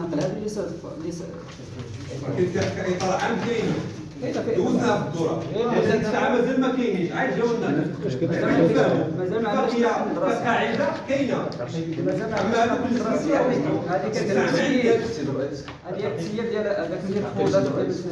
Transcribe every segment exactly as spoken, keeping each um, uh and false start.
نقل هذا ليس ليس ولكن كاطار عام كاين دوزنا في الدوره هذيك الساعه مازال ما كاينينش عاد جاونا مازال ما عندناش كقاعده كاينه مازال ما اما هذوك الاساسيات هذه كتسير هذه التسيير ديال هذاك ديال الخوضات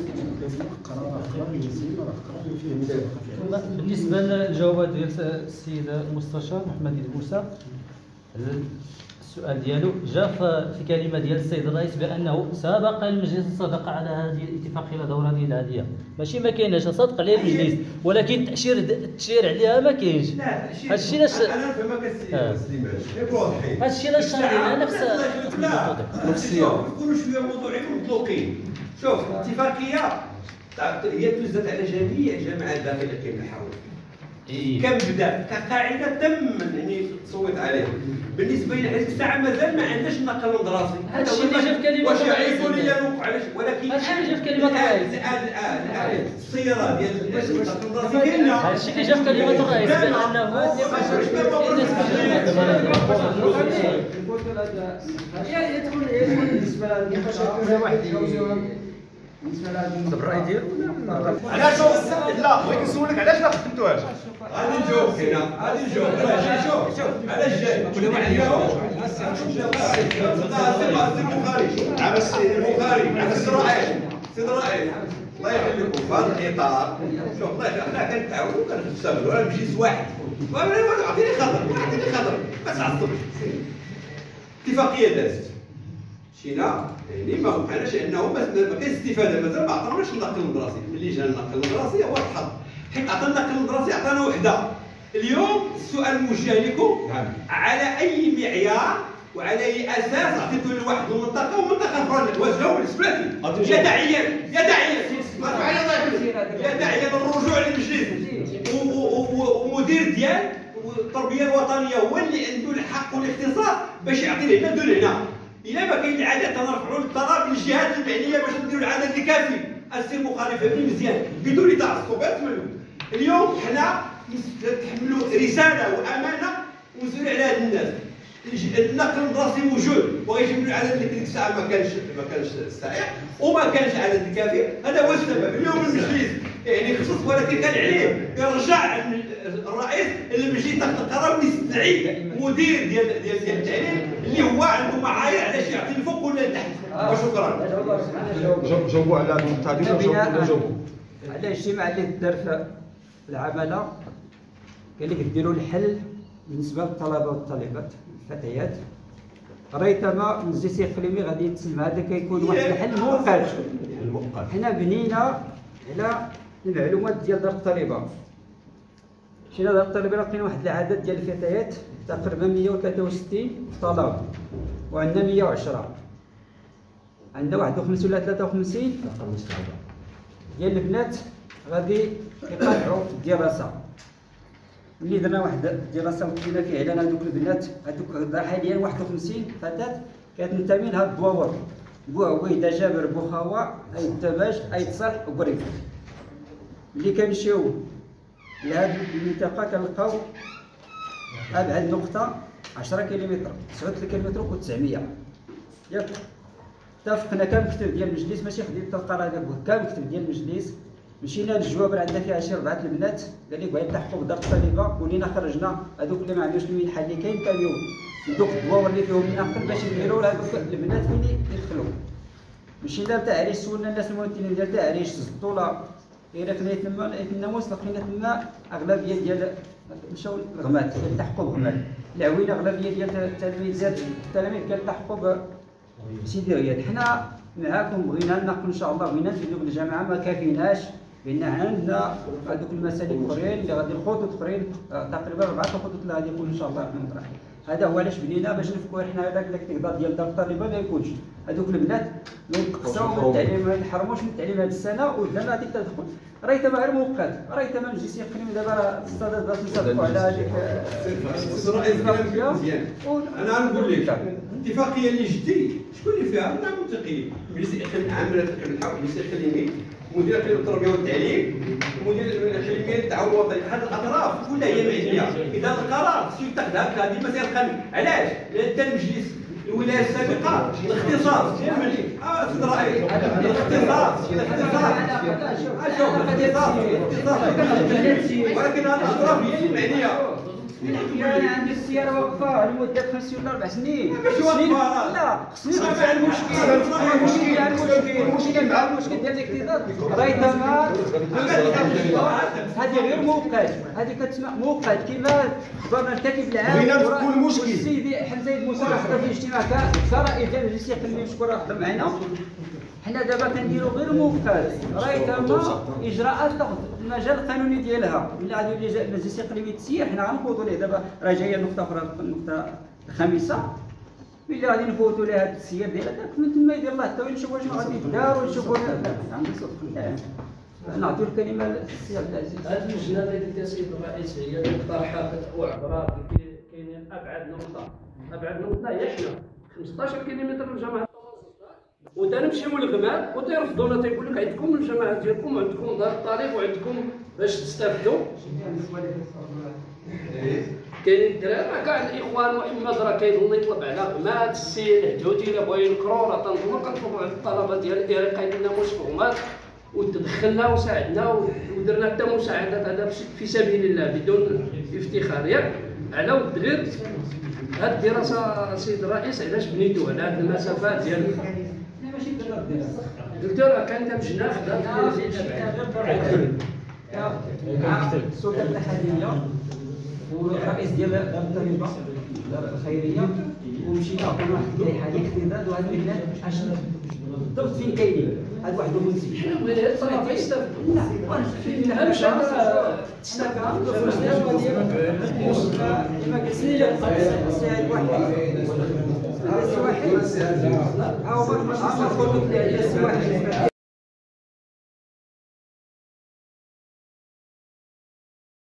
بالنسبه للجوابات ديال السيد المستشار محمد موسى، السؤال ديالو جاء في كلمه ديال السيد الرئيس بانه سابق المجلس الصادق على هذه الاتفاقيه الدورانيه العاديه، ماشي ما كايناش صادق عليها المجلس، ولكن التاشير التشير عليها ما كاينش. هذا الشيء علاش انا نفهمك السليمان واضحين هذا الشيء علاش شارعين نفس لا نكونوا شويه موضوعيين ومطلقين. شوف الاتفاقيه هي توزعت على جميع جامعات داخل الاقليم الحروري كمبدا كقاعده تم يعني تصويت عليه. بالنسبه لي هذيك الساعه مازال ما عندناش النقل دراسي. هذا الشيء اللي جا في كلمه واش الرئيس يعرفوا لي نوقع علاش، ولكن هذا الشيء اللي جا في كلمه الرئيس الان الان الصيغه ديال النقل الدراسي كاينه. هذا الشيء اللي جا في كلمه الرئيس بانه يدخل يدخل بالنسبه لهذه واحد بالنسبه لهذه الراي ديالو علاش لا بغيت نسولك علاش ما خدمتوهاش؟ غادي نجاوب هنا غادي نجاوب شوف شوف علاش جاي كل واحد يجاوب. السي البخاري عام السي البخاري عام السي الرئيس سيد الرئيس الله يخليكم في هذا الاطار. شوف الله يخليك حنا كنتعاونوا كنستعملوا راه مجلس واحد. اعطيني خضر اعطيني خضر ما تعصبش. اتفاقيه دازت مشينا يعني ما وقعناش انه ما كاينش استفاده مازال ما عطاوناش النقل الدراسي. ملي جا النقل الدراسي هو الحظ حيت عطانا النقل الدراسي عطانا وحده. اليوم السؤال موجه لكم على اي معيار وعلى اي اساس عطيتوا لواحد المنطقه ومنطقه اخرى واجهوا بالنسبه يا داعيا يا داعيا يا داعيا للرجوع للمجلس ومدير ديال التربيه الوطنيه هو اللي عنده الحق والاختصاص باش يعطي لنا دول هنا. الا ما كاين العدد تنرفعوا الطلب للجهات المعنيه باش نديروا العدد الكافي. السي المخالف فهمني مزيان بدون تعصبات. اليوم حنا نتحملوا رساله وامانه ونسولوا على هاد الناس. النقل الدراسي موجود وغيجيب العدد اللي ديك الساعه ما كانش ما كانش سائق وما كانش عدد الكافي. هذا هو السبب. اليوم المجلس يعني خصص ولكن كان عليه يرجع الرئيس للمجلس تاخذ القرار ويستدعي مدير ديال ديال ديال التعليم اللي هو عنده معايير علاش يعطي الفوق ولا لتحت. وشكرا. جاوبوا على هذه النقطه هذه جاوبوا على الاجتماع اللي دار في العماله قال لك ديروا الحل بالنسبه للطلبه والطالبات الفتيات. ريتما المجلس الاقليمي غادي يتسلم هذا كيكون واحد الحل مؤقت. حنا بنينا على المعلومات ديال دار الطالبه. مشينا دار الطالبه لقينا واحد العدد ديال الفتيات تقريبا مئة وثلاثة وستين طلب وعندنا مئة وعشرة. عندنا واحد وخمسين ولا ثلاثة وخمسين ديال البنات غادي يقاطعوا الدراسه. ملي درنا واحد الدراسه وكلينا فيه على هذوك البنات هذوك حاليا واحد وخمسين فتاه كتنتمي لهاد الدواور بوعويده جابر بوخاوه اي التباج اي تصالح وبريف. ملي كنمشيو لهاد المنطقه كنلقاو ابعد نقطه عشرة كيلومتر تسعة كيلومتر و تسعمية ياك. اتفقنا كان مكتب ديال المجلس ماشي خديت القرار هذاك كان مكتب ديال المجلس. مشينا للجواب عندنا فيها شي ربعه البنات قال لي بغيت نلحقوا بدار الطالبه ولينا خرجنا هذوك اللي ما عندوش المنحه اللي كاين كانوا دوك الدواور اللي فيهم النقل باش يديروا لهذوك البنات فين يدخلوا. مشينا لتعريش سولنا الناس الممثلين ديال تعريش الزطوله الى كنا تما الناموس لقينا تما اغلبيه ديال مشاو الغمات كيلتحقوا بغمات. العوينه اغلبيه ديال التلاميذ التلاميذ كيلتحقوا بسيدي غياد. حنا معاكم بغينا نناقشوا ان شاء الله بغينا نزيدوا بالجامعه ما كافيناش لان عندنا هذوك المسالك الاخرين اللي غادي الخطوط الاخرين تقريبا اربعه خطوط اللي غادي يكونوا ان شاء الله الرحمن الرحيم. هذا هو علاش بنينا باش نفكوا حنا هذاك الاقتضاء ديال دار الطالبه ما يكونش. هذوك البنات لو نقصوا من التعليم ما نحرموش من التعليم هذه السنه ودنا غادي تدخل. راهي تما غير مؤقت راهي تما المجلس الاقليمي دابا الصدد باش نصدقوا على هذيك انا نقول لك الاتفاقيه اللي جدي شكون اللي فيها؟ حنا منطقيين. المجلس الاقليمي عامل المجلس الاقليمي مدير الاقليمي التربيه والتعليم مدير الاقليمي للتعاون الوطني. هذه الاطراف كلها هي معنيه. اذا القرار خصو يتخذ هكا ديما سير القانون. علاش؟ لان المجلس الولايه السابقه الاختصاص ديال الملك اه سيد الرئيس الاختصاص الاختصاص اشوف الاختصاص الاختصاص ولكن هذه الاطراف هي المعنيه. انا عندي السياره واقفه لمده خمس ولا اربع سنين. ماشي واقفه لا خصني صافي المشكل المشكل المشكل المشكل مع المشكل ديال الاكتظاظ ريثما هذه غير مؤقت، هذه كتسمى مؤقت كما ضمن الكاتب العام. بغينا نفكوا المشكل. السيد حمزه موسى حضر في الاجتماع كرئيس ديال المجلس يخليني نشكر حضر معنا. حنا دابا كنديروا غير مؤقت ريثما اجراءات تاخذ المجال القانوني ديالها. الا غادي يولي المجلس الاقليمي تسير حنا غنفوتوا ليه. دابا راه جايه نقطه اخرى، النقطه الخامسه ملي غادي نفوتوا لها هذا التسيير ديالها من تما يدير الله حتى نشوفوا واش غادي يدار ونشوفوا عندي صدق. نعطيو الكلمه للسي عبد العزيز. هذه اللجنه اللي قلت يا سيد الرئيس هي اللي اقترحت وعبرات كاينين ابعد نقطه، ابعد نقطه هي حنا خمسطاش كيلومتر من جامعه وتنمشيو للغمام وتيرفضونا تيقول لك عندكم الجماعه ديالكم وعندكم دار الطالب وعندكم باش تستافدوا. كاينين الدراري كاع الاخوان محمد راه كيظن يطلب على غمات السي الهدوتي الا بغا ينكروا راه تنظنوا كنطلبوا على الطلبه ديال الاريق يدير لنا مشفومات وتدخلنا وساعدنا ودرنا حتى مساعدات هذا في سبيل الله بدون افتخار ياك على ود غير هاد الدراسه سيد الرئيس علاش بنيتو على هاد المسافات ديال قلت راه كانت مشينا خدام السلطه الاحاديه والرئيس ديال دار الطبيبه دار الخيريه ومشينا عطينا واحد اللائحه ديال الاكتظاظ وهاد البلاد اش بالضبط فين كاينين هاد واحد المنسي. حنا بغينا الطلبه يستافدوا. لا مش تستافد كما قلت لي السي واحد السي واحد ها هو السي واحد